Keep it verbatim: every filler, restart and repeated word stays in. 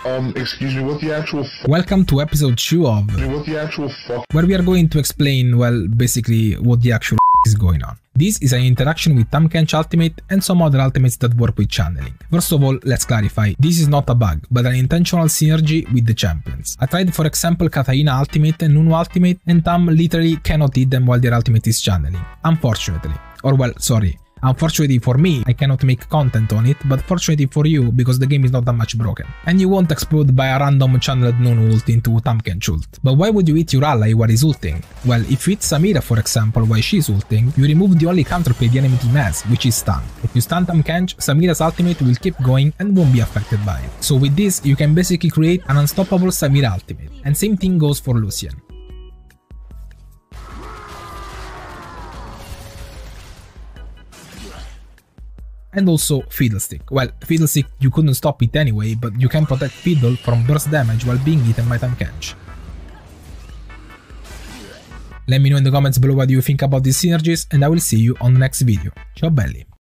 Um, excuse me, what the actual f- Welcome to episode two of what the actual fuck where we are going to explain, well, basically what the actual is going on. This is an interaction with Tahm Kench ultimate and some other ultimates that work with channeling. First of all, let's clarify, this is not a bug, but an intentional synergy with the champions. I tried for example Katarina ultimate and Nunu ultimate, and Tahm literally cannot hit them while their ultimate is channeling. Unfortunately. Or well, sorry. Unfortunately for me, I cannot make content on it, but fortunately for you, because the game is not that much broken. And you won't explode by a random channeled Nunu ult into Tahm Kench ult. But why would you hit your ally while he's ulting? Well, if you hit Samira for example while she's ulting, you remove the only counterplay the enemy team has, which is stun. If you stun Tahm Kench, Samira's ultimate will keep going and won't be affected by it. So with this, you can basically create an unstoppable Samira ultimate. And same thing goes for Lucian. And also Fiddlestick. Well, Fiddlestick you couldn't stop it anyway, but you can protect Fiddle from burst damage while being eaten by Tahm Kench. Let me know in the comments below what you think about these synergies, and I will see you on the next video. Ciao belli!